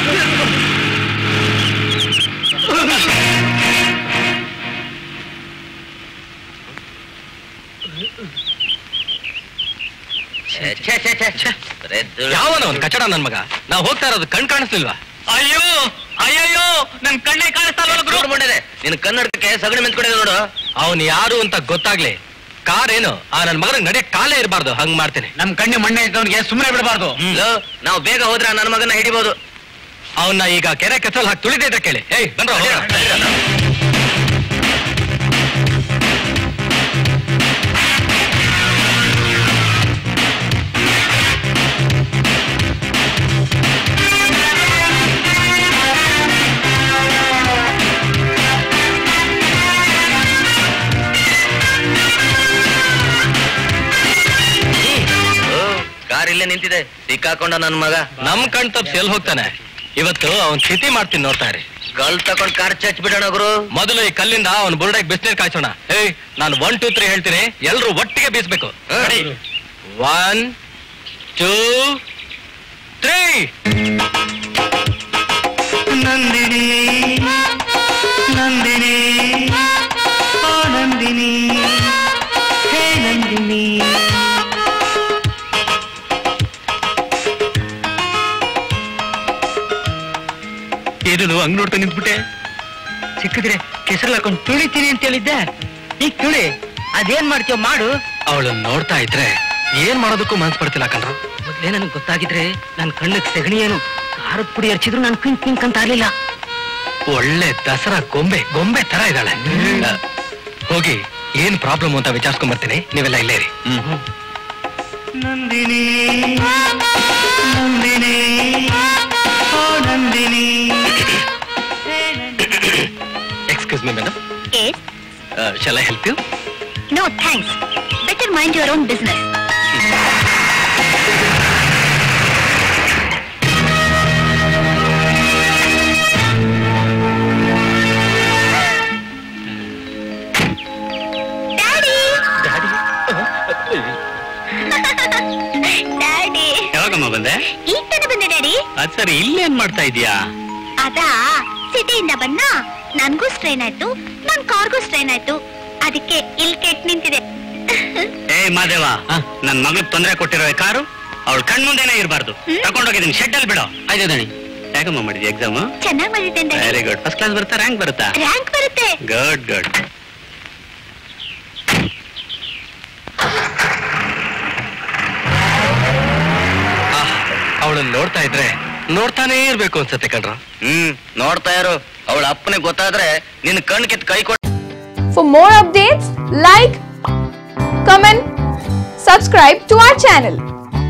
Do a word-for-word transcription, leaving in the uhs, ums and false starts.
ಯಾವನ ಅವನು ಕಚಡ ನನ್ ಮಗ? ನಾವ್ ಹೋಗ್ತಾ ಇರೋದು ಕಣ್ ಕಾಣಿಸ್ಲಿಲ್ವಾ? ಅಯ್ಯೋ ಅಯ್ಯಯ್ಯೋ ನನ್ ಕಣ್ಣೆ ಕಾಣಿಸ್ತಾ ನಿನ್ ಕನ್ನಡಕ್ಕೆ ಸಗಣಿ ಮೆಂತ್ಕೊಂಡಿದೆ ನೋಡು. ಅವನು ಯಾರು ಅಂತ ಗೊತ್ತಾಗ್ಲಿ. ಕಾರ್ ಏನು ಆ ನನ್ ಮಗನ ನಡೆ ಕಾಲೇ ಇರಬಾರ್ದು. ಹಂಗ್ ಮಾಡ್ತೇನೆ. ನಮ್ ಕಣ್ಣೆ ಮಣ್ಣೆ ಇದ್ದವನಿಗೆ ಸುಮ್ಮನೆ ಬಿಡಬಾರ್ದು. ನಾವು ಬೇಗ ಹೋದ್ರೆ ನನ್ನ ಮಗನ ಹಿಡಿಬಹುದು. ಅವನ್ನ ಈಗ ಕೆರೆ ಕೆಸಲ್ ಹಾಕಿ ತುಳಿದಿದ್ರೆ ಕೇಳಿ. ಏಯ್ ಬಂದ್ರ ಇಲ್ಲೇ ನಿಂತಿದೆ. ಸಿಕ್ಕಾಕೊಂಡ ನನ್ ಮಗ. ನಮ್ ಕಣ್ ತಪ್ಪಿಸಿ ಎಲ್ಲಿ ಹೋಗ್ತಾನೆ? ಇವತ್ತು ಅವನ್ ಸ್ಥಿತಿ ಮಾಡ್ತೀನಿ, ನೋಡ್ತಾ ಇರಿ. ಕಲ್ ತಕೊಂಡ್ ಕಾರ್ ಚಚ್ ಬಿಡೋಣ ಗುರು. ಮೊದಲು ಈ ಕಲ್ಲಿಂದ ಅವನ್ ಬುರುಡೆಗೆ ಬಿಸಿನೀರ್ ಕಾಯಿಸೋಣ. ಏಯ್ ನಾನು ಒನ್ ಟೂ ತ್ರೀ ಹೇಳ್ತೀನಿ, ಎಲ್ರು ಒಟ್ಟಿಗೆ ಬೀಸ್ಬೇಕು. One two three. Nandini Nandini ಓ ನಂದಿನಿ ಹೇ ನಂದಿನಿ. ಏನು ಹಂಗ್ ನೋಡ್ತಾ ನಿಂತ್ಬಿಟ್ಟೆ? ಸಿಕ್ಕಿದ್ರೆ ಕೆಸರಲ್ಲಿ ಹಾಕೊಂಡು ತುಳಿತೀನಿ ಅಂತ ಹೇಳಿದ್ದೆ. ಈಗ ತುಳಿ, ಅದೇನ್ ಮಾಡ್ತೀವ ಮಾಡು. ಅವಳು ನೋಡ್ತಾ ಇದ್ರೆ ಏನ್ ಮಾಡೋದಕ್ಕೂ ಮನ್ಸ್ ಪಡ್ತಿಲ್ಲ ಕಣ್ರ. ಮೊದ್ಲೇ ನನಗ್ ಗೊತ್ತಾಗಿದ್ರೆ ನನ್ ಕಣ್ಣಕ್ ಸಗಣಿ ಏನು ಖಾರದ ಪುಡಿ ಹಚ್ಚಿದ್ರು ನನ್ ಪಿಂಕ್ ಪಿಂಕ್ ಅಂತ ಆಗ್ಲಿಲ್ಲ. ಒಳ್ಳೆ ದಸರಾ ಗೊಂಬೆ ಗೊಂಬೆ ತರ ಇದ್ದಾಳೆ. ಹೋಗಿ ಏನ್ ಪ್ರಾಬ್ಲಮ್ ಅಂತ ವಿಚಾರಿಸ್ಕೊಂಡ್ ಬರ್ತೀನಿ, ನೀವೆಲ್ಲ ಇಲ್ಲೇ ಇರಿ. ನಂದಿನಿ ನಂದಿನಿ ಓ Nandini. Excuse me, madam. Yes. Uh, shall I help you? No, thanks. Better mind your own business. Daddy. Daddy. Daddy. ಯಾವಾಗಮ್ಮ ಬಂದೆ? ಈಗ ತಾನೇ ಬಂದೆ ಡ್ಯಾಡಿ. ಅದ್ ಸರಿ, ಇಲ್ಲೇನ್ ಮಾಡ್ತಾ ಇದೀಯಾ? ಅದಾ ಸಿಟಿಯಿಂದ ಬನ್ನ ನನ್ಗೂ ಸ್ಟ್ರೈನ್ ಆಯ್ತು, ನನ್ ಕಾರ್ಗೂ ಸ್ಟ್ರೈನ್ ಆಯ್ತು, ಅದಕ್ಕೆ ಇಲ್ಲಿ ಕೆಟ್ ನಿಂತಿದೆ. ಏ ಮಾದೇವ, ನನ್ ಮಗಳಿಗೆ ತೊಂದರೆ ಕೊಟ್ಟಿರೋ ಕಾರು ಅವಳು ಕಣ್ ಮುಂದೆನೇ ಇರಬಾರ್ದು. ತಗೊಂಡೋಗಿದ್ದೀನಿ ಶೆಡ್ ಅಲ್ಲಿ ಬಿಡೋ. ಆಯ್ತು ದಣಿ. ಹೇಗಮ್ಮ ಮಾಡಿದ್ಯಾ ಎಕ್ಸಾಮ್? ಚೆನ್ನಾಗಿ ಮಾಡಿದ್ದೆ. Very good. ಫಸ್ಟ್ ಕ್ಲಾಸ್ ಬರುತ್ತಾ? ರ್ಯಾಂಕ್ ಬರುತ್ತಾ? ರ್ಯಾಂಕ್ ಬರುತ್ತೆ. Good good. ಅವಳನ್ನ ನೋಡ್ತಾ ಇದ್ರೆ ನೋಡ್ತಾನೇ ಇರ್ಬೇಕು ಅನ್ಸತ್ತೆ ಕಣ್ರ. ಹ್ಮ್ ನೋಡ್ತಾ ಇರು. ಅವಳ ಅಪ್ಪನಿಗೆ ಗೊತ್ತಾದ್ರೆ ನಿನ್ ಕಣ್ ಕಿತ್ ಕೈ ಕೊಟ್ಟು. For more updates, like, comment, subscribe to our channel.